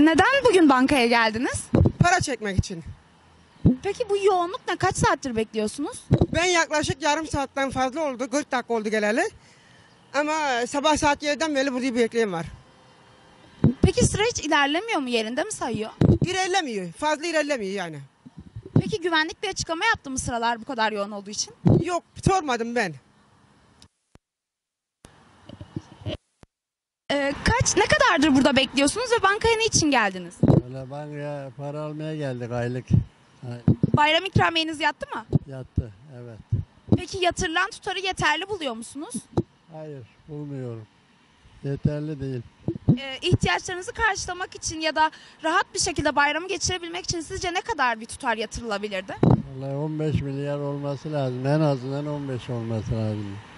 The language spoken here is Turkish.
Neden bugün bankaya geldiniz? Para çekmek için. Peki bu yoğunluk ne? Kaç saattir bekliyorsunuz? Ben yaklaşık yarım saatten fazla oldu. 40 dakika oldu geleli. Ama sabah saat 7'den beri burada bekleyen var. Peki sıra hiç ilerlemiyor mu? Yerinde mi sayıyor? İlerlemiyor. Fazla ilerlemiyor yani. Peki güvenlik bir açıklama yaptı mı sıralar bu kadar yoğun olduğu için? Yok, sormadım ben. Ne kadardır burada bekliyorsunuz ve bankaya ne için geldiniz? Öyle bankaya para almaya geldik aylık. Bayram ikramiyeniz yattı mı? Yattı, evet. Peki yatırılan tutarı yeterli buluyor musunuz? Hayır, bulmuyorum. Yeterli değil. İhtiyaçlarınızı karşılamak için ya da rahat bir şekilde bayramı geçirebilmek için sizce ne kadar bir tutar yatırılabilirdi? Vallahi 15 milyar olması lazım. En azından 15 olması lazım.